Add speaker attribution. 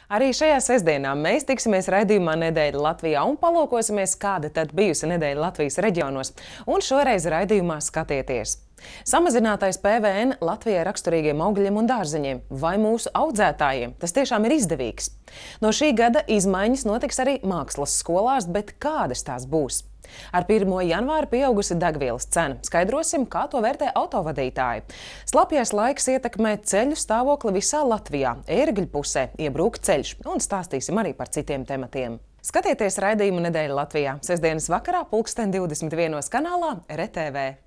Speaker 1: Arī šajā sestdienā mēs tiksimies raidījumā Nedēļa Latvijā un palūkosimies, kāda tad bijusi nedēļa Latvijas reģionos. Un šoreiz raidījumā skatieties. Samazinātais PVN Latvijai raksturīgiem augļiem un dārzeņiem vai mūsu audzētājiem tas tiešām ir izdevīgs. No šī gada izmaiņas notiks arī mākslas skolās, bet kādas tās būs? Ar 1. janvāru pieaugusi degvielas cena. Skaidrosim, kā to vērtē autovadītāji. Slapjais laiks ietekmē ceļu stāvokli visā Latvijā. Ērgļu pusē iebrūk ceļš un stāstīsim arī par citiem tematiem. Skatieties raidījumu Nedēļa Latvijā sestdienas vakarā 2021. kanālā RTV.